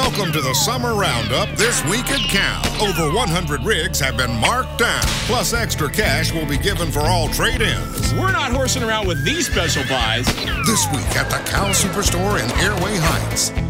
Welcome to the Summer Roundup this week at Cal. Over 100 rigs have been marked down, plus extra cash will be given for all trade-ins. We're not horsing around with these special buys. This week at the Cal Superstore in Airway Heights.